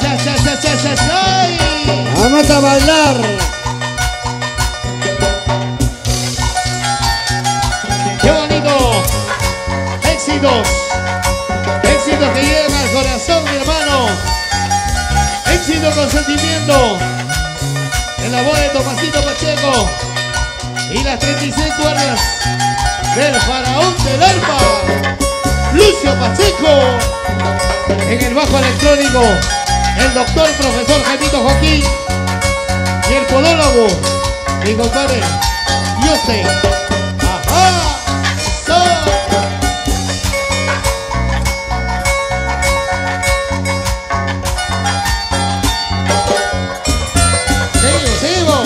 Vamos a bailar. ¡Qué bonito! Éxitos. Éxitos que llegan al corazón, mi hermano. Éxito con sentimiento. En la voz de Tomasito Pacheco. Y las 36 cuerdas del faraón del arpa, Lucio Pacheco. En el bajo electrónico, el doctor profesor Jaimito Joaquín. Y el podólogo, mi compadre, yo sé. ¡Ajá! ¡So! Seguimos.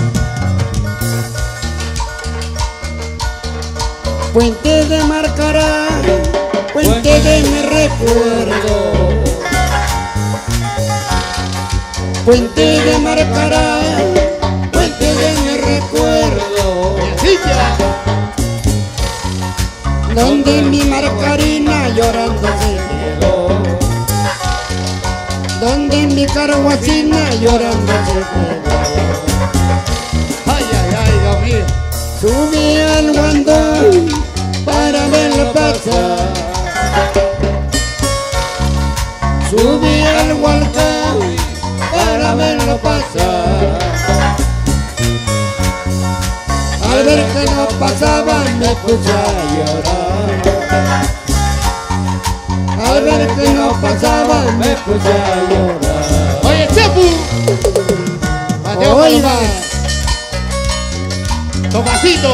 Puente de Marcará, puente de mi recuerdo. Puente de Marcará, puente de mi recuerdo. Donde mi Marcarina llorando se quedó. Donde mi Caraguacina llorando se quedó. Ay, Dios mío. Subí al guandón para verlo pasar. Subí al guandón para verlo pasar. Al ver que no pasaba me puse a llorar. Al ver que no pasaba me puse a llorar. Oye, Chapu. Mateo Oiga, Palomares. Tomasito.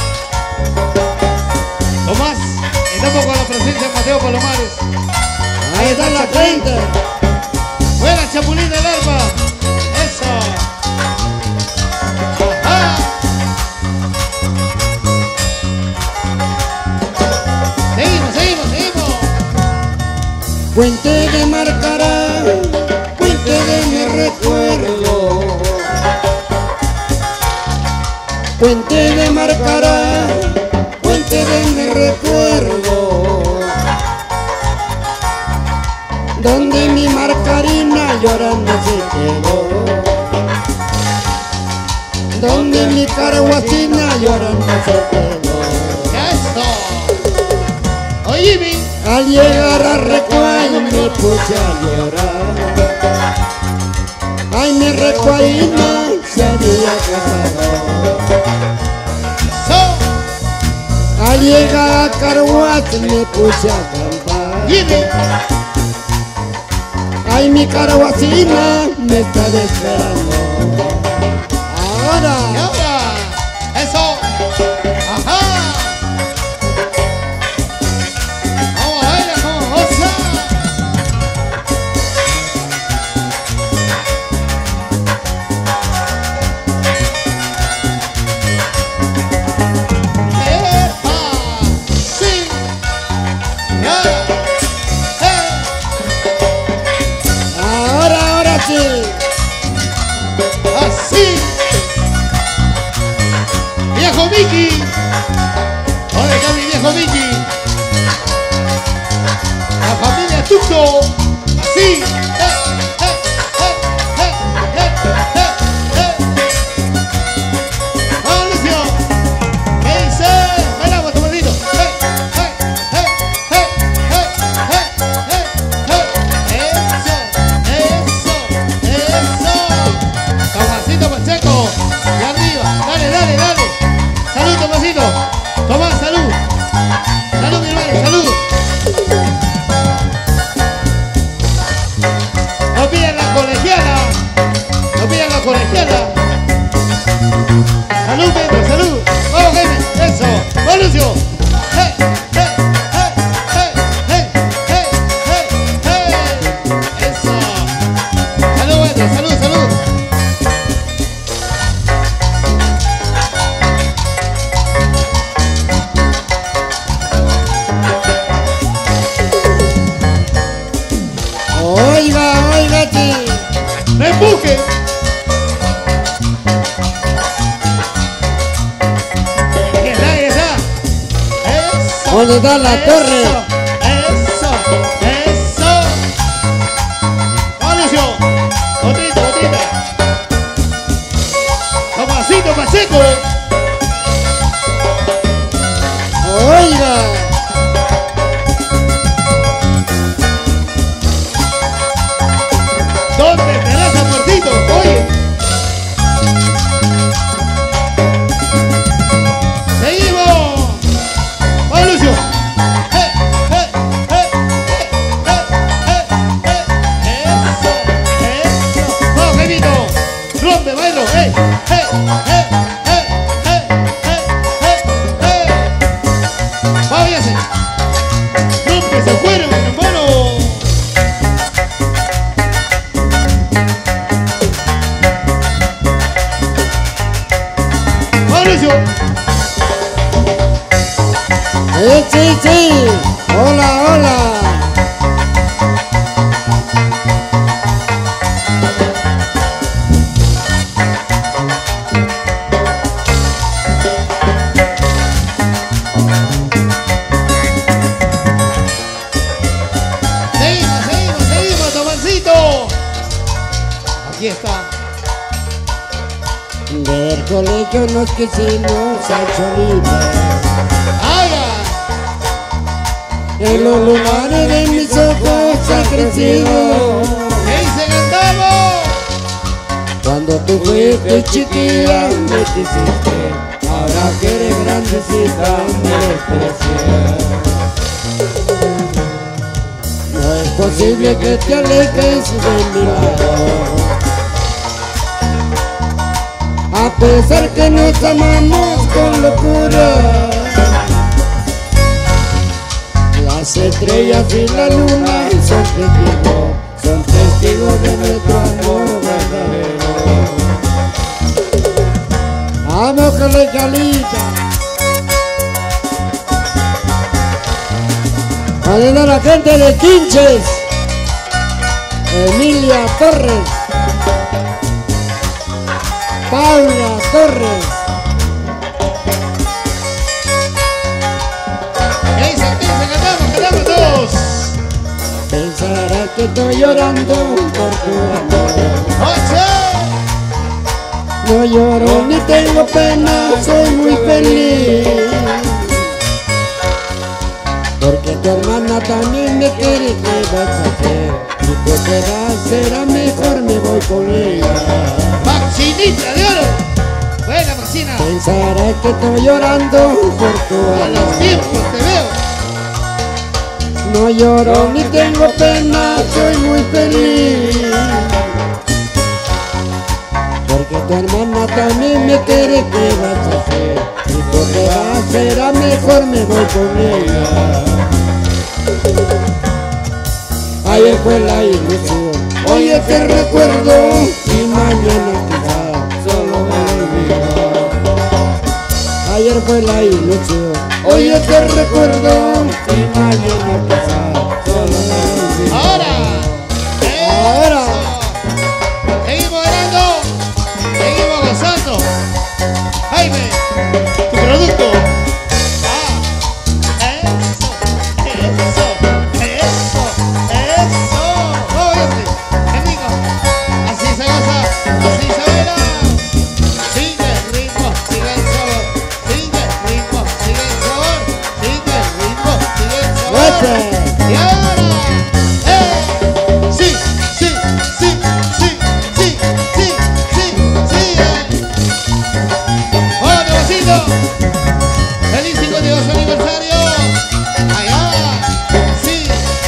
Tomás, estamos con la presencia de Mateo Palomares. ahí está la frente. Buena Chapulín del Alba. Eso. Ajá. Seguimos. Puente de Marcará, puente de mi recuerdo. Puente de Marcará, puente de mi recuerdo. Donde mi Marcarina llorando se quedó. Donde mi Caraguacina llorando se quedó. Eso. Oye, Jimmy. Al llegar a Recuay me puse a llorar. Ay, mi Recuayina se había casado. So. Al llegar a Caraguas me puse a cantar. Jimmy. Ay, mi Caraguacina me está esperando. Y Ahora, ahora. Eso. Ajá. Vamos a bailar como goza. ¡Epa! ¡Sí! ¡Y ahora! ahora sí. ¡Así! ¡Viejo Mickey! ¿Dónde está mi viejo Mickey? La familia Tuxo. Así. ¡Vamos, Lucio! ¿Qué dice? Bailamos, Tomasito. Eso. Tomasito Pacheco. Y arriba. Dale. Salud, Tomasito. Tomás, salud. Salud, mi hermano, salud. No pidan la colegiala. Salud, Pedro, salud. Vamos, Jaime. Eso. Vamos, Lucio. Eso. Salud, Pedro, salud. Oiga, sí. ¡No empuje! Ahí está. Eso. ¿Dónde está la torre? Eso. Vamos, Lucio. Váyase. No, que se fueron, hermano. Mauricio. Sí, sí. Hola, hola. Seguimos, Tomancito. Aquí está. Del colegio nos quisimos a Cholita. En los lugares de mis ojos ha crecido. ¿Qué dice Gustavo? Cuando tú fuiste chiquilla me quisiste. Ahora que eres grandecita me desprecias. No es posible que te alejes de mi lado. A pesar que nos amamos con locura. Las estrellas y la luna son testigos de nuestro amor verdadero. Vamos con la Chalita. Ayuda a la gente de Quinches. Emilia Torres. Paula Torres. Cantamos todos. Pensarás que estoy llorando por tu amor. No lloro ni tengo pena, soy muy feliz. Porque tu hermana también me quiere, ¿qué vas a hacer? Si tú te vas, será mejor me voy con ella. Maxinita de oro. Buena Maxina. Pensarás que estoy llorando por tu amor. A los tiempos te veo. No lloro ni tengo pena, soy muy feliz. Porque tu hermana también me quiere, ¿qué vas a hacer? Si tú te vas, será mejor me voy con ella. Ayer fue la ilusión, hoy es el recuerdo y mañana quizás solo me olvido. Ayer fue la ilusión, hoy es el recuerdo y mañana quizás solo me olvido. Ahora. Seguimos ganando. Seguimos gozando. Jaime, tu producto. Eso. Óyate, qué rico. Así se goza, así se baila. Sigue el ritmo, sigue el sabor. Sigue el ritmo, sigue el sabor. Sigue el ritmo, sigue el sabor. Y ahora. Sí. ¡Oh, Tomacito! ¡Feliz 52 aniversario! ¡Allá! ¡Sí!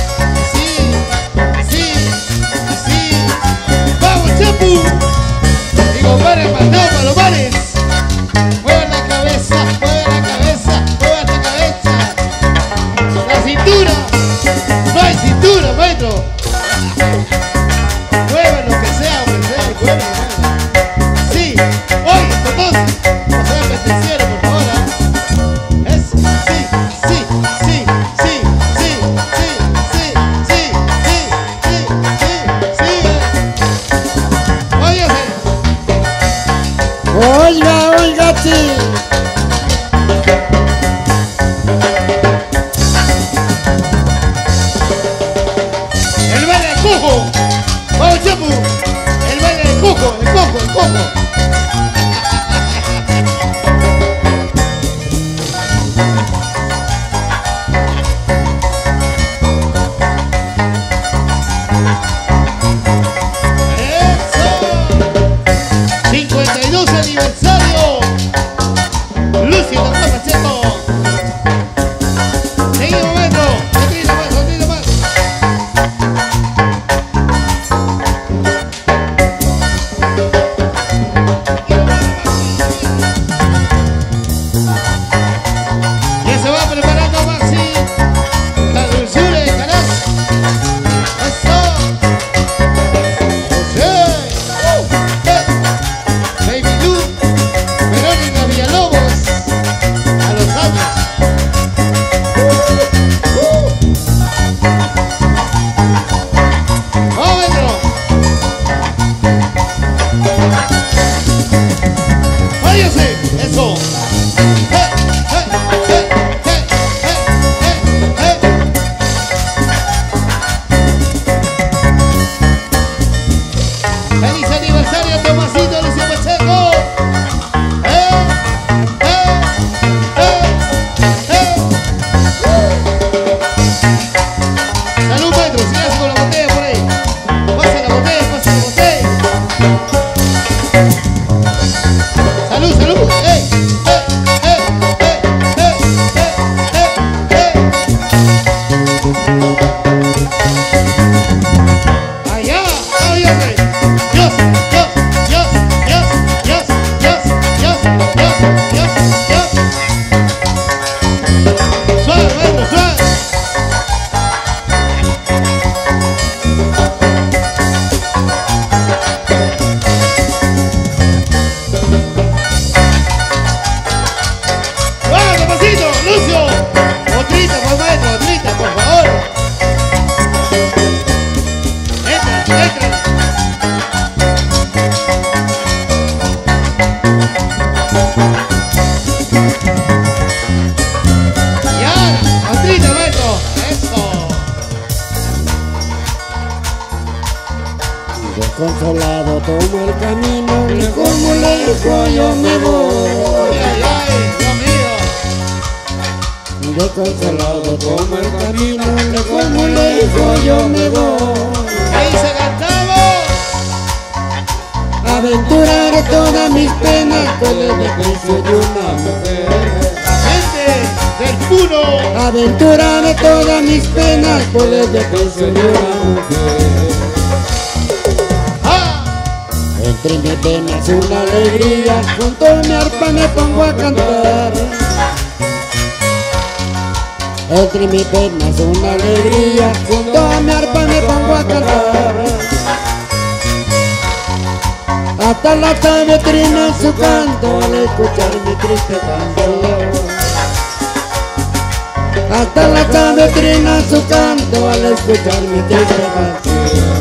¡Vamos, Chapu! Y compadre, mandado para los bares. Mueve la cabeza, mueve tu cabeza. La cintura. No hay cintura, maestro. Mueve lo que sea, mueve. Sí, oye, todos. No sean pendencieros, por favor. Es sí. Óyase. Oiga, sí. El baile del cojo. Vamos, Chapu. El baile del cojo, el cojo. ¡Eso! 52 aniversario. Lucy, doctor Pacheco. Seguimos, maestro. Otro más. gracias con la botella por ahí. Pasa la botella, pasa la botella. Salud, salud. ¡Ey! Allá, allá, Dios, Dios, Dios, Dios, Dios, Dios, Dios, Dios, Dios, Dios. Suave, bueno, suave. ¡Suave, papacito! ¡Lucio! Otrita, por maestro, otrita, por favor. Entra, entra. Y ahora, otrita, maestro. Eso. Desconsolado tomo el camino, lejos muy lejos yo me voy. Ay, ay, Dios mío. Desconsolado tomo el camino, lejos muy lejos yo me voy. Ahí se cantaba. Aventuraré todas mis penas con el desprecio de una mujer. Gente del puro. Aventuraré todas mis penas por el desprecio de una mujer. Ah, Entre mis penas una alegría, junto a mi arpa me pongo a cantar. Entre mis penas una alegría, junto a mi arpa me pongo a cantar. Hasta la tarde trina su canto al escuchar mi triste canción. Hasta la tarde trina su canto al escuchar mi triste canción.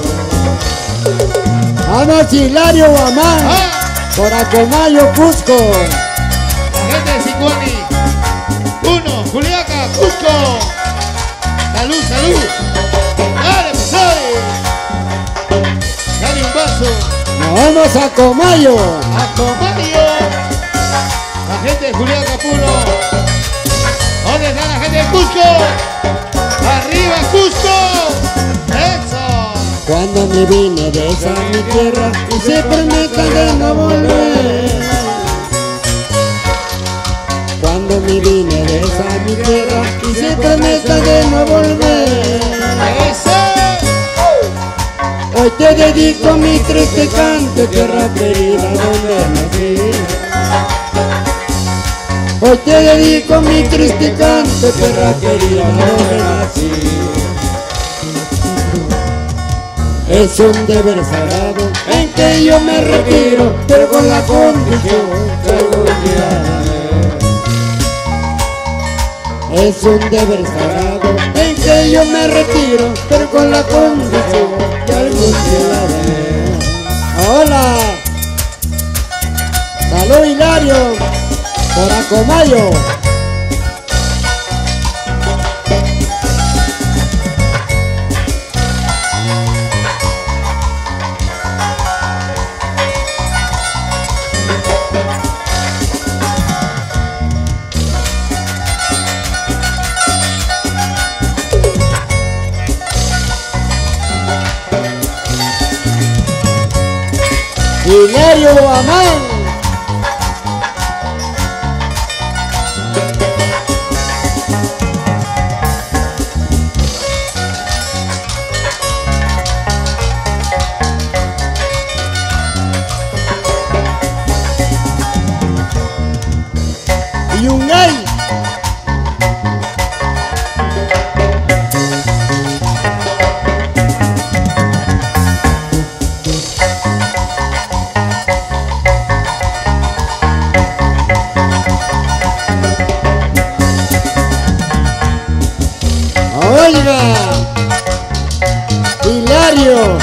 Vamos Hilario Guamán, ah. Coracomayo, Cusco. La gente de Sicuani. 1, Juliaca, Cusco. Salud, salud. Dale, pues dale. Dale un vaso. Nos vamos a Comayo. A Comayo. La gente de Juliaca, puro. ¿Dónde está la gente de Cusco? Arriba, Cusco. Eso. Cuando me vine de esa mi tierra y se prometa de no volver. Cuando me vine de esa mi tierra y se prometa de no volver. Eso. Hoy te dedico mi triste canto, tierra querida donde nací. Hoy te dedico mi triste canto, tierra querida donde nací. Es un deber sagrado en que yo me retiro, pero con la condición que algún día daré. Es un deber sagrado en que yo me retiro, pero con la condición que algún día daré. ¡Hola! ¡Salud Hilario! ¡Coracomayo! Hilario Guamán. Yungay. Oiga, Hilario,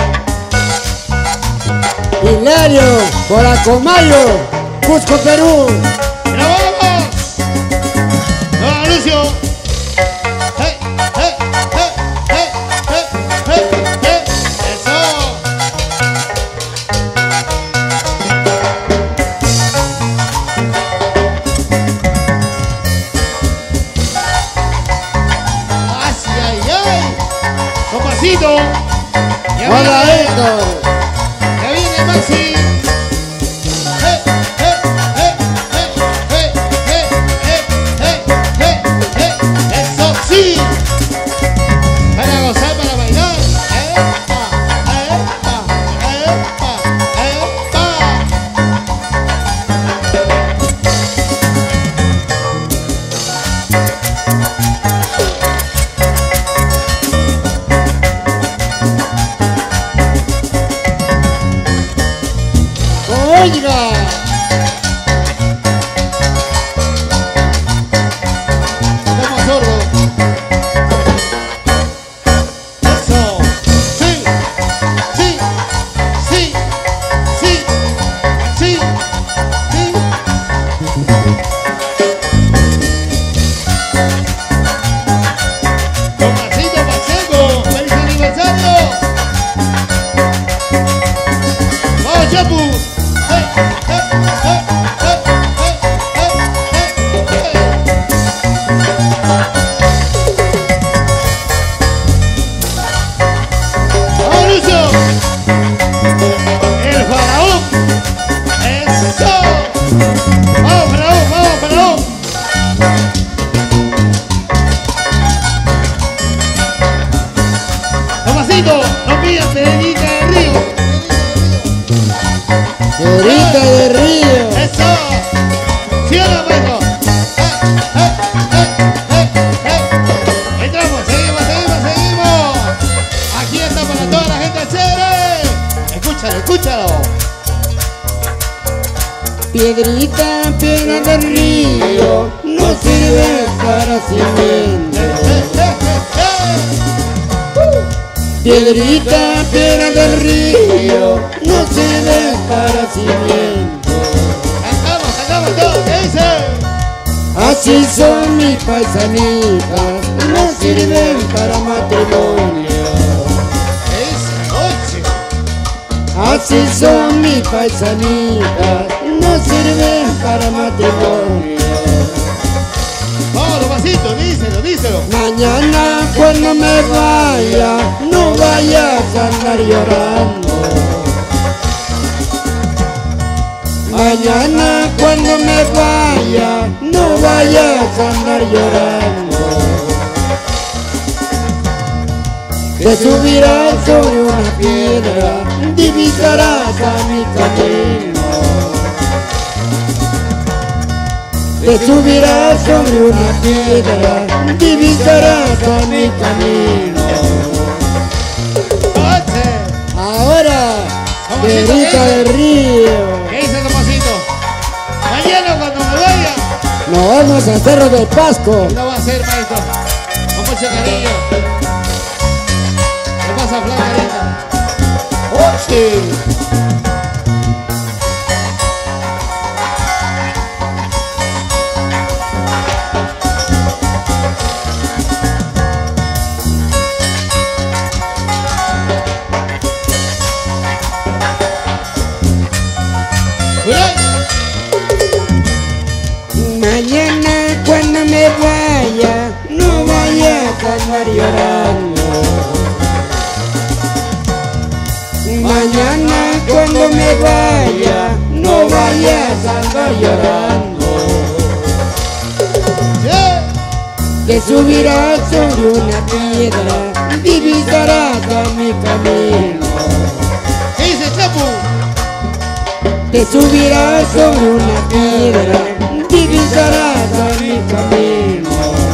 Hilario, Coracomayo, Cusco, Perú. ¡Grabamos! ¡No, Lucio! ¡Hey, hey, hey, hey, hey, hey, hey! ¡Eso! ¡Ay, ay, ay! ¡Compasito! Tomasito. Ya Hola, viene, Héctor. ya viene Maxi. Eso sí. Para gozar, para bailar. ¡Epa! ¡Epa! ¡Epa! ¡Epa! Oiga. Estamos sordos. Eso. Sí. Sí. Sí. Sí. Sí. Sí. Tomasito Pacheco, feliz aniversario. Vamos, Chapu. Vamos, Lucio. El faraón. Eso. Vamos, faraón, vamos, faraón. Tomasito, no pidas Terenita de Río. Señorita de Río. Eso. ¿Sí o no, maestro? Entramos, seguimos, seguimos, seguimos. Aquí está para toda la gente chévere. Escúchalo, escúchalo. Piedrita, piedra del río, no sirve para cimiento. Piedrita, piedra del río, no sirve para cimiento. Cantamos, cantamos todos, ¿qué dice? Así son mis paisanitas, no sirven para matrimonio. ¿Qué dice? Oye. Así son mis paisanitas, no sirven para matrimonio. Vamos, Tomasito, díselo, díselo. Mañana cuando me vaya, no vayas a andar llorando. Mañana cuando me vaya, no vayas a andar llorando. Te subirás sobre una piedra, divisarás a mi camino. Te subirás sobre una piedra, divisarás a mi camino. Oye. Ahora, Tomasito, Piedrita ¿qué del dice? Río, ¿Qué dice Tomasito? Mañana cuando me vaya, nos vamos a Cerro del Pasco. lo va a hacer, maestro. Con mucho cariño. ¿Qué pasa, Flacarita? Oye. Mañana cuando me vaya, no vayas a andar llorando. Mañana cuando me vaya, no vayas a andar llorando. Te subirás sobre una piedra, divisarás a mi camino. ¿Qué dice, Chapu? Te subirás sobre una piedra, divisarás a mi camino.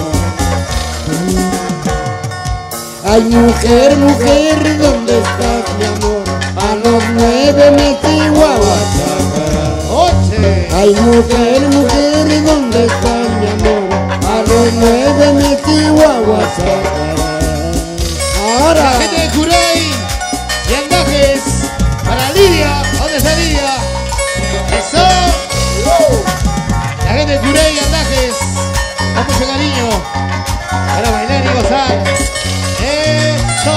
Ay, mujer, mujer, ¿dónde estás, mi amor? A los 9 meses guaguasaca. Oye. Ay, mujer, mujer, ¿dónde estás, mi amor? A los 9 meses guaguasaca. Ahora, La gente de Curay y Andajes para Lidia. ¿Dónde está Lidia? Eso. La gente de Curay y Andajes con mucho cariño para bailar y gozar. Eso.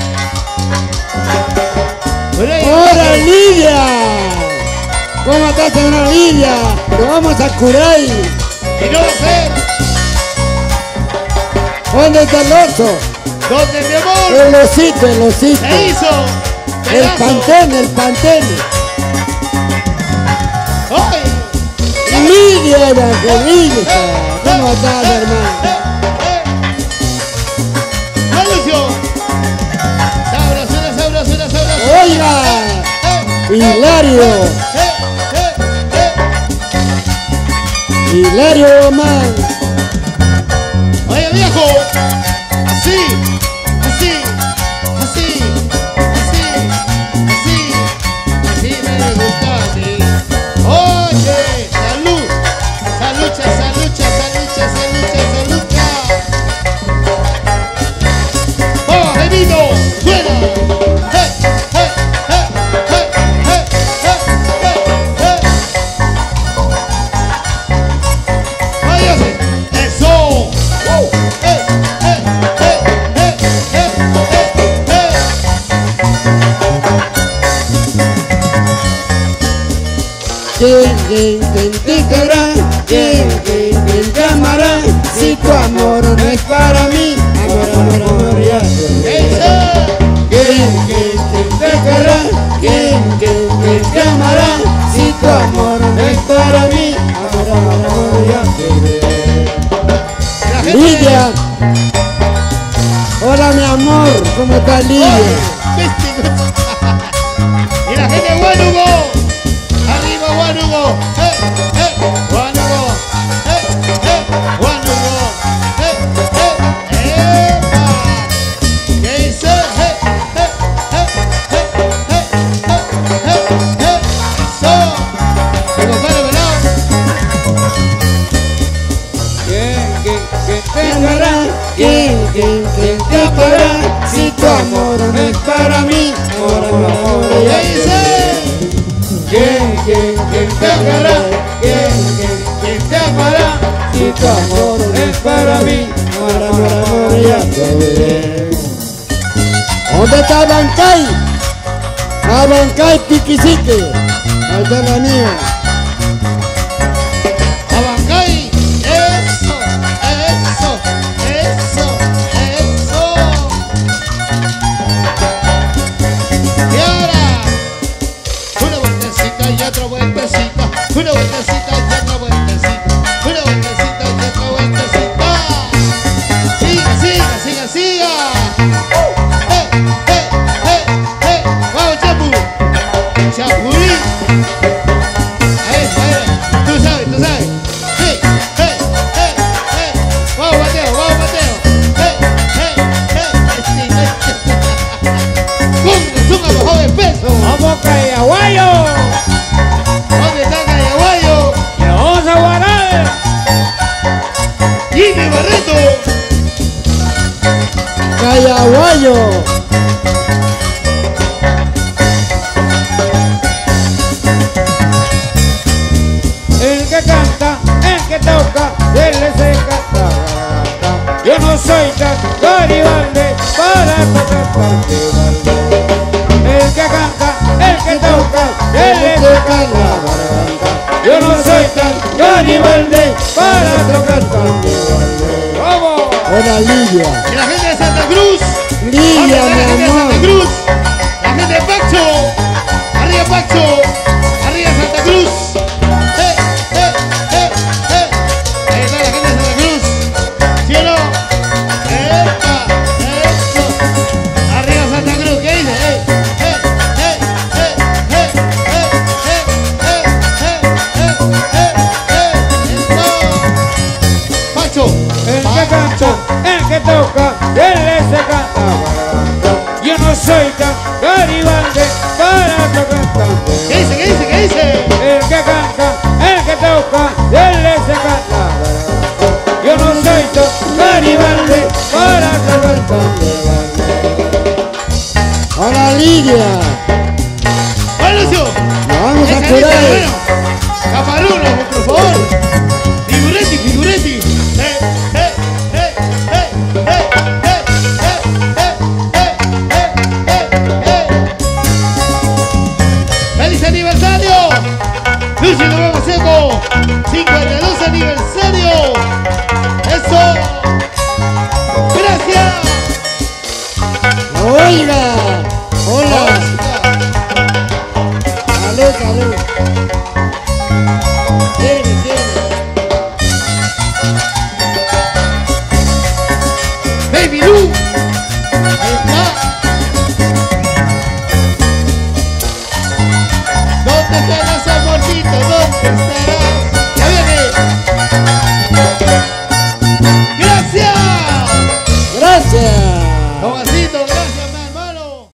Curay y ¡Hola, Andajes. Lidia! ¿Cómo estás, señora Lidia? Nos vamos a Curay. Y no va a ser. ¿Dónde está el oso? ¿Dónde, mi amor? El osito, el osito. Se hizo. El Pedazo. pantene, el pantene. ¡Ay! Lidia, Evangelista. ¿Cómo estás, hermano? ¡Malucio! Sabrosura, sabrosura, sabrosura. Oiga, Hilario. Hilario, man. Oye, viejo. Así, así, así, así, así, así me gusta a mí. Oye, salud, salucha, salucha, salucha, salucha, salucha. ¡Oh, Benito! ¡Suena! ¡Hey, hey, hey, hey, hey, hey, hey, hey! ¡Váyase! ¡Eso! ¡Hey, hey, hey, hey, hey, hey, hey! ¿Quién te querrá? ¿Quién te amará? Si tu amor no es para mí, amor, amor, amor, ya te ¿Qué dice? ¿Quién te querrá? ¿Quién te amará? Si tu amor no es para mí, amor, amor, amor, ya te La gente- Lidia. Hola, mi amor, ¿cómo está Lidia? Oye, ¿viste? Y la gente de Guanugo. Arriba Guanugo. Guanugo. Guanugo. ¡Epa! ¿Qué dice? Eso. Mi compadre Pelao. ¿Quién te amará? ¿Quién te amará? Si tu amor no es para mí, amor, amor, amor, ¿Qué ya te dice? ¿Quién te amará? ¿Quién te amará? Si tu amor no es para mí, amor, amor, amor, ya te veré. ¿Dónde está Bancay? Bancay Piquisique. Ahí está la mía. Abancay, eso, eso, eso, eso. Y ahora, una vueltecita y otra vueltecita, una vueltecita y otra vueltecita, una vueltecita y otra vueltecita. Siga, siga, siga, siga. Vamos, Chapu. Chapurí. Ahí, tú sabes, tú sabes. Hey, hey, hey, hey. Vamos, Mateo, vamos, Mateo. Hey, hey, hey. Suma bajó de peso. ¡Vamos, Cayaguayo! ¿Dónde está Cayaguayo? ¡Y vamos a guardar! Jimmy Barreto. ¡Cayaguayo! El que canta, el que toca, se le seca la garganta. Yo no soy tan Garibaldi para tocar Garibaldi. El que canta, el que toca, se le seca la garganta. Yo no soy tan Garibaldi para tocar Garibaldi. ¡Vamos! Hola, Lidia. Y la gente de Santa Cruz. Lidia, Vamos, la gente mi de Santa amor. Cruz. La gente de Pacho. Arriba Pacho. Arriba Santa Cruz. Ahí está la gente de Santa Cruz. ¿Sí o no? ¡Epa! ¡Eso! Arriba Santa Cruz. ¿Qué dice? ¡Eso! Pacho. El que canta, el que toca, él le seca la garganta. Yo no soy tan Garibaldi para tocar tanto. ¿Qué dice? ¿Qué dice? ¿Qué dice? El que canta, el que toca, él le seca la garganta. Yo no soy tan Garibaldi para tocar tanto. Hola, Lidia. ¡Hola, Lucio! Nos vamos a Esa curar. lista, bueno. Caparulo, por favor.